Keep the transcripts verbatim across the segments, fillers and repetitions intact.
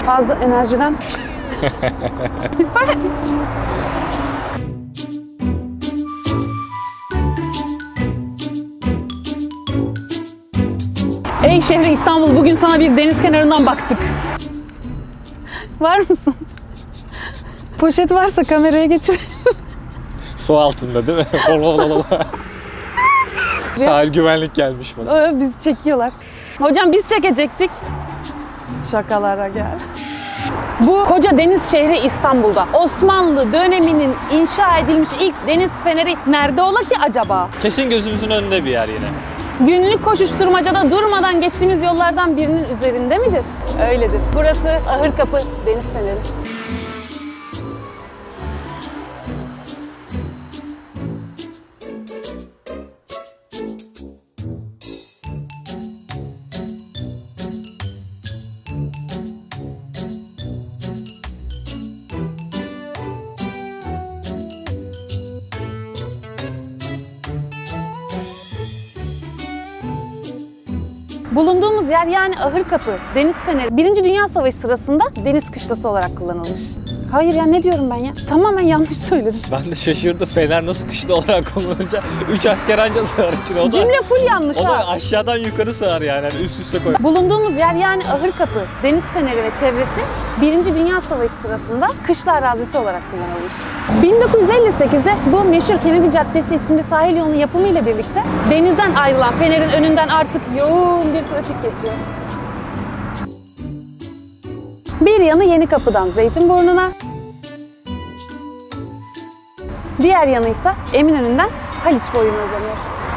fazla enerjiden. Ey şehri İstanbul, bugün sana bir deniz kenarından baktık. Var mısın? Poşet varsa kameraya geçir. Su altında değil mi? Sahil güvenlik gelmiş bana. Bizi çekiyorlar. Hocam biz çekecektik. Şakalara gel. Bu koca deniz şehri İstanbul'da Osmanlı döneminin inşa edilmiş ilk deniz feneri nerede ola ki acaba? Kesin gözümüzün önünde bir yer yine. Günlük koşuşturmacada durmadan geçtiğimiz yollardan birinin üzerinde midir? Öyledir. Burası Ahırkapı Deniz Feneri. Bulunduğumuz yer yani Ahırkapı Deniz Feneri Birinci Dünya Savaşı sırasında deniz kışlası olarak kullanılmış. Hayır ya, ne diyorum ben ya? Tamamen yanlış söyledim. Ben de şaşırdım. Fener nasıl kışla olarak kullanılacak? Üç asker anca sığar içine. O da, cümle full yanlış o ha. O da aşağıdan yukarı sığar yani. yani üst üste koy. Bulunduğumuz yer yani Ahırkapı Deniz Feneri ve çevresi Birinci Dünya Savaşı sırasında kışla arazisi olarak kullanılmış. bin dokuz yüz elli sekizde bu meşhur Kennedy Caddesi isimli sahil yolunun yapımıyla birlikte denizden ayrılan fenerin önünden artık yoğun bir trafik geçiyor. Bir yanı Yenikapı'dan Zeytinburnu'na, diğer yanı ise Eminönü'nden Haliç boyuna uzanıyor.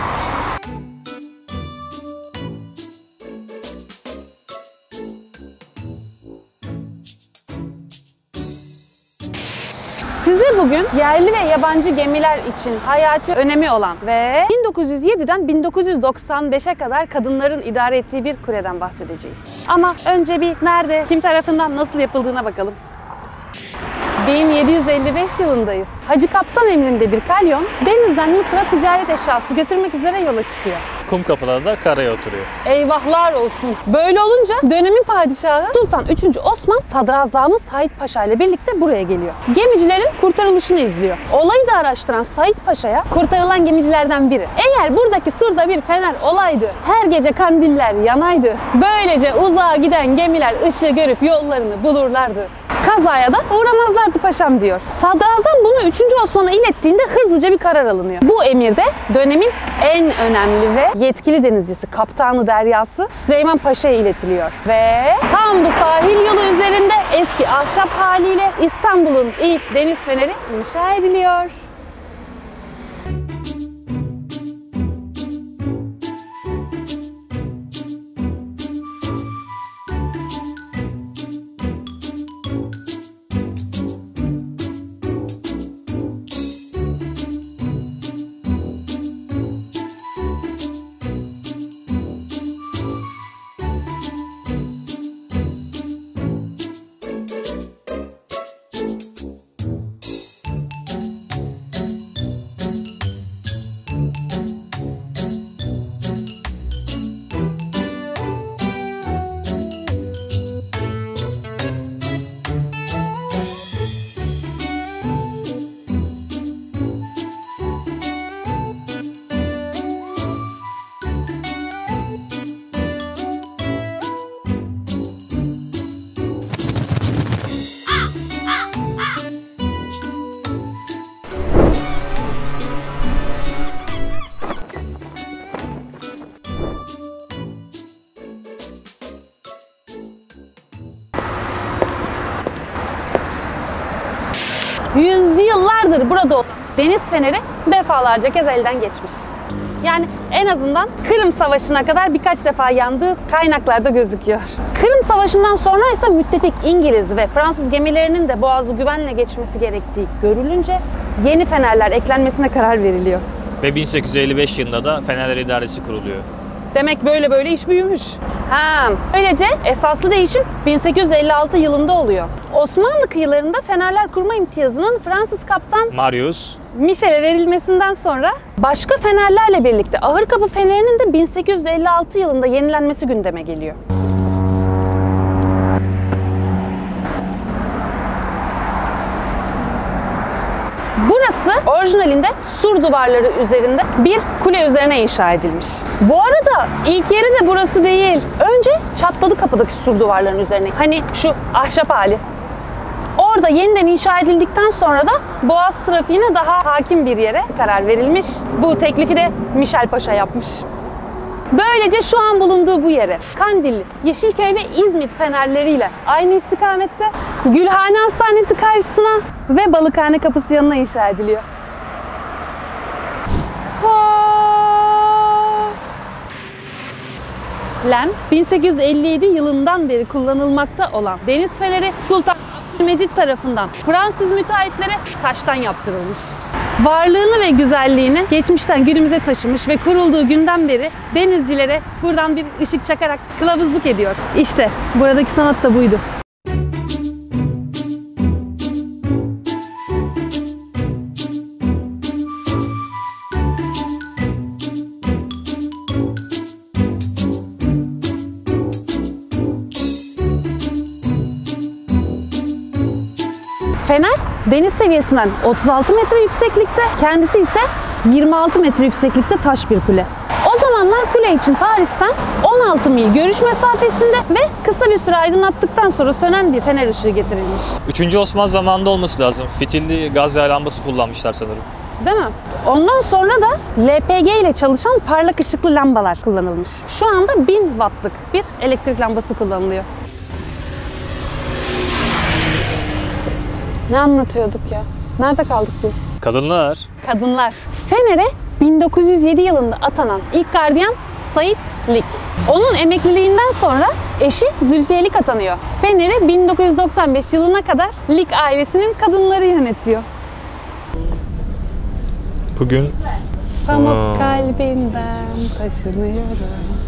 Size bugün yerli ve yabancı gemiler için hayati önemi olan ve bin dokuz yüz yediden bin dokuz yüz doksan beşe kadar kadınların idare ettiği bir kuleden bahsedeceğiz. Ama önce bir nerede, kim tarafından nasıl yapıldığına bakalım. bin yedi yüz elli beş yılındayız. Hacı Kaptan emrinde bir kalyon denizden Mısır'a ticaret eşyası götürmek üzere yola çıkıyor. Kumkapı'da da karaya oturuyor. Eyvahlar olsun. Böyle olunca dönemin padişahı Sultan üçüncü Osman Sadrazamı Said Paşa ile birlikte buraya geliyor. Gemicilerin kurtarılışını izliyor. Olayı da araştıran Said Paşa'ya kurtarılan gemicilerden biri: eğer buradaki surda bir fener olaydı, her gece kandiller yanaydı, böylece uzağa giden gemiler ışığı görüp yollarını bulurlardı, kazaya da uğramazlardı paşam diyor. Sadrazam bunu üçüncü Osman'a ilettiğinde hızlıca bir karar alınıyor. Bu emirde dönemin en önemli ve yetkili denizcisi Kaptanı Deryası Süleyman Paşa'ya iletiliyor. Ve tam bu sahil yolu üzerinde eski ahşap haliyle İstanbul'un ilk deniz feneri inşa ediliyor. Yüzyıllardır burada olan deniz feneri defalarca kez elden geçmiş. Yani en azından Kırım Savaşı'na kadar birkaç defa yandığı kaynaklarda gözüküyor. Kırım Savaşı'ndan sonra ise müttefik İngiliz ve Fransız gemilerinin de boğazı güvenle geçmesi gerektiği görülünce yeni fenerler eklenmesine karar veriliyor. Ve bin sekiz yüz elli beş yılında da Fenerler İdaresi kuruluyor. Demek böyle böyle iş büyümüş. Ha, böylece esaslı değişim bin sekiz yüz elli altı yılında oluyor. Osmanlı kıyılarında fenerler kurma imtiyazının Fransız kaptan Marius Michel'e verilmesinden sonra başka fenerlerle birlikte Ahırkapı Feneri'nin de bin sekiz yüz elli altı yılında yenilenmesi gündeme geliyor. Burası orijinalinde sur duvarları üzerinde bir kule üzerine inşa edilmiş. Bu arada ilk yeri de burası değil. Önce Çatladı Kapı'daki sur duvarlarının üzerine. Hani şu ahşap hali. Orada yeniden inşa edildikten sonra da Boğaz trafiğine daha hakim bir yere karar verilmiş. Bu teklifi de Michel Paşa yapmış. Böylece şu an bulunduğu bu yere Kandilli, Yeşilköy ve İzmit fenerleriyle aynı istikamette Gülhane Hastanesi karşısına ve Balıkhane Kapısı yanına inşa ediliyor. Lem, bin sekiz yüz elli yedi yılından beri kullanılmakta olan deniz feneri Sultan Abdülmecit tarafından Fransız müteahhitlere taştan yaptırılmış. Varlığını ve güzelliğini geçmişten günümüze taşımış ve kurulduğu günden beri denizcilere buradan bir ışık çakarak kılavuzluk ediyor. İşte buradaki sanat da buydu. Fener deniz seviyesinden otuz altı metre yükseklikte, kendisi ise yirmi altı metre yükseklikte taş bir kule. O zamanlar kule için Paris'ten on altı mil görüş mesafesinde ve kısa bir süre aydınlattıktan sonra sönen bir fener ışığı getirilmiş. üçüncü Osman zamanında olması lazım. Fitilli gaz yağı lambası kullanmışlar sanırım. Değil mi? Ondan sonra da L P G ile çalışan parlak ışıklı lambalar kullanılmış. Şu anda bin wattlık bir elektrik lambası kullanılıyor. Ne anlatıyorduk ya? Nerede kaldık biz? Kadınlar. Kadınlar. Fener'e bin dokuz yüz yedi yılında atanan ilk gardiyan Sait Lik. Onun emekliliğinden sonra eşi Zülfiye Lik atanıyor. Fener'i bin dokuz yüz doksan beş yılına kadar Lik ailesinin kadınları yönetiyor. Bugün Pamuk Aa. kalbinden taşınıyorum.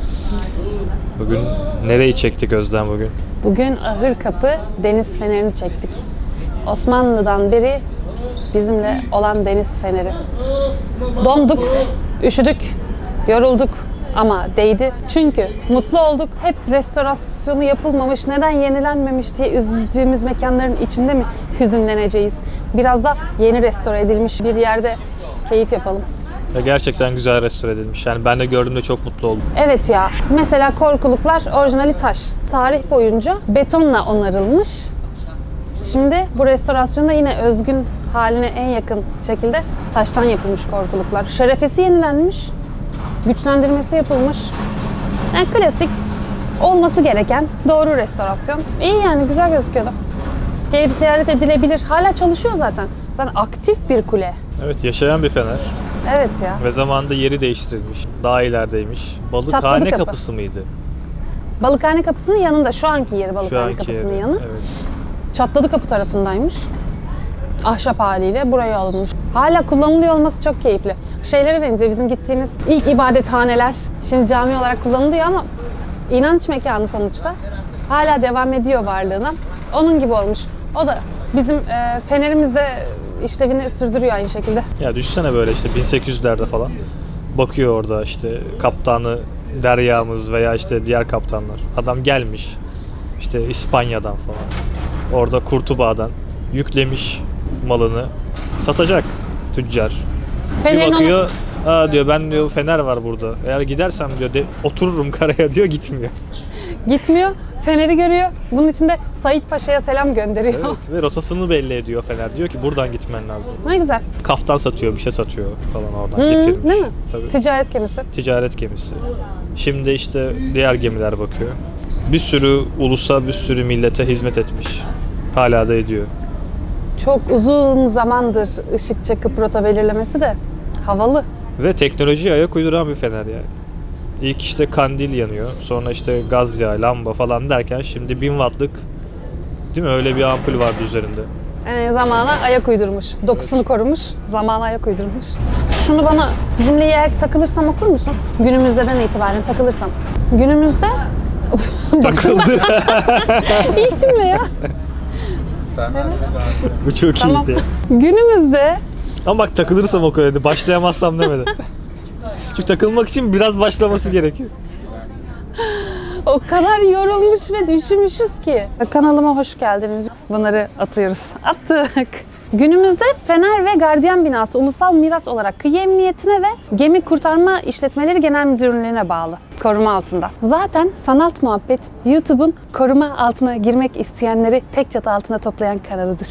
bugün nereyi çektik Özlem bugün? Bugün Ahırkapı deniz fenerini çektik. Osmanlı'dan beri bizimle olan deniz feneri. Donduk, üşüdük, yorulduk ama değdi. Çünkü mutlu olduk. Hep restorasyonu yapılmamış, neden yenilenmemiş diye üzüldüğümüz mekanların içinde mi hüzünleneceğiz? Biraz da yeni restore edilmiş bir yerde keyif yapalım. Ya gerçekten güzel restore edilmiş. Yani ben de gördüğümde çok mutlu oldum. Evet ya. Mesela korkuluklar orijinali taş. Tarih boyunca betonla onarılmış. Şimdi bu restorasyonda yine özgün haline en yakın şekilde taştan yapılmış korkuluklar. Şerefesi yenilenmiş, güçlendirmesi yapılmış. Yani klasik olması gereken doğru restorasyon. İyi yani, güzel gözüküyordu. Gelip ziyaret edilebilir. Hala çalışıyor zaten. Zaten aktif bir kule. Evet, yaşayan bir fener. Evet ya. Ve zamanında yeri değiştirilmiş. Daha ilerideymiş. Çatladı Balıkhane Kapı. Kapısı mıydı? Balıkhane Kapısı'nın yanında. Şu anki yeri Şu Balıkhane anki Kapısı'nın yeri. yanı. Evet. Çatladı Kapı tarafındaymış. Ahşap haliyle buraya alınmış. Hala kullanılıyor olması çok keyifli. Şeylere bence bizim gittiğimiz ilk ibadethaneler şimdi cami olarak kullanılıyor ama inanç mekanı sonuçta. Hala devam ediyor varlığına. Onun gibi olmuş. O da bizim e, fenerimizde işlevini sürdürüyor aynı şekilde. Ya düşünsene böyle işte bin sekiz yüzlerde falan. Bakıyor orada işte kaptanı Derya'mız veya işte diğer kaptanlar. Adam gelmiş işte İspanya'dan falan. Orada Kurtuba'dan yüklemiş malını, satacak tüccar. Fenerin Bir bakıyor, aa diyor, ben diyor fener var burada. Eğer gidersem diyor de, otururum karaya diyor, gitmiyor. gitmiyor, feneri görüyor. Bunun için de Sait Paşa'ya selam gönderiyor. Evet, ve rotasını belli ediyor fener. Diyor ki buradan gitmen lazım. Ne güzel. Kaftan satıyor, bir şey satıyor falan oradan Hmm, getirmiş. değil mi? Tabii. Ticaret gemisi. Ticaret gemisi. Şimdi işte diğer gemiler bakıyor. Bir sürü ulusa, bir sürü millete hizmet etmiş. Hala da ediyor. Çok uzun zamandır ışık çakıp rota belirlemesi de havalı. Ve teknolojiye ayak uyduran bir fener yani. İlk işte kandil yanıyor. Sonra işte gaz yağı, lamba falan derken şimdi bin wattlık, değil mi? Öyle bir ampul vardı üzerinde. Yani zamana ayak uydurmuş. Dokusunu korumuş, zamana ayak uydurmuş. Şunu bana, cümleyi eğer takılırsam okur musun? Günümüzdeden itibaren takılırsam. Günümüzde... Takıldı. İlk cümle ya. Bu çok Tamam. iyiydi. Günümüzde Ama bak takılırsam oku dedi. Başlayamazsam demedi. Çünkü takılmak için biraz başlaması gerekiyor. o kadar yorulmuş ve üşümüşüz ki. Kanalıma hoş geldiniz. Bunları atıyoruz. Attık. Günümüzde Fener ve Gardiyan binası ulusal miras olarak Kıyı Emniyetine ve Gemi Kurtarma İşletmeleri Genel Müdürlüğü'ne bağlı. Koruma altında. Zaten Sanat Muhabbet YouTube'un koruma altına girmek isteyenleri tek çatı altına toplayan kanalıdır.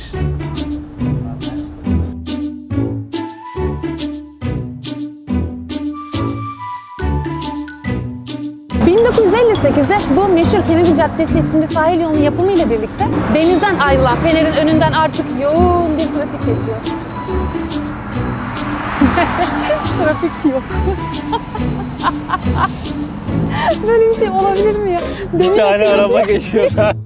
bin dokuz yüz elli sekizde bu meşhur Kennedy Caddesi isimli sahil yolunun yapımıyla birlikte denizden ayrılan Fener'in önünden artık yoğun bir trafik geçiyor. Trafik yok. Böyle bir şey olabilir mi ya? Bir tane araba geçiyor.